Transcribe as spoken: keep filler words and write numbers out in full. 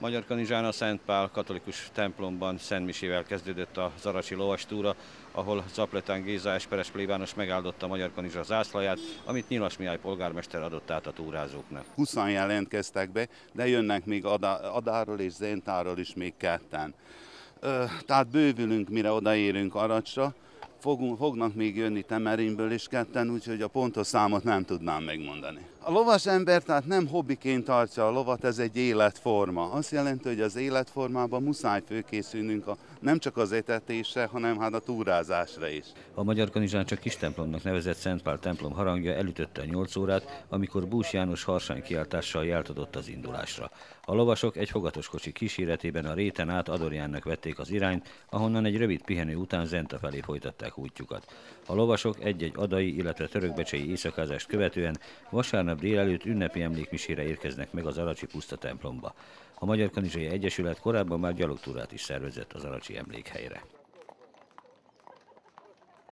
Magyarkanizsán a Szent Pál katolikus templomban szentmisével kezdődött a zaracsi lovastúra, ahol Zapletán Géza esperes plébános megáldotta Magyarkanizsa zászlaját, amit Nyilas Mihály polgármester adott át a túrázóknak. húszan jelentkeztek be, de jönnek még Adáról és Zentáról is még ketten. Tehát bővülünk, mire odaérünk Aracsra. Fogunk, fognak még jönni Temerinből is ketten, úgyhogy a pontos számot nem tudnám megmondani. A lovas ember tehát nem hobbiként tartja a lovat, ez egy életforma. Azt jelenti, hogy az életformában muszáj fölkészülnünk a, nem csak az etetésre, hanem hát a túrázásra is. A Magyarkanizsán csak kis templomnak nevezett Szent Pál templom harangja elütötte a nyolc órát, amikor Bús János harsány kiáltással jelt adott az indulásra. A lovasok egy fogatoskocsi kíséretében a réten át Adorjánnak vették az irányt, ahonnan egy rövid pihenő után Zenta felé folytatták útjukat. A lovasok egy-egy adai, illetve törökbecsei éjszakázást követően vasárnap délelőtt ünnepi emlékmisére érkeznek meg az Aracsi puszta templomba. A Magyarkanizsai Egyesület korábban már gyalogtúrát is szervezett az aracsi emlékhelyre.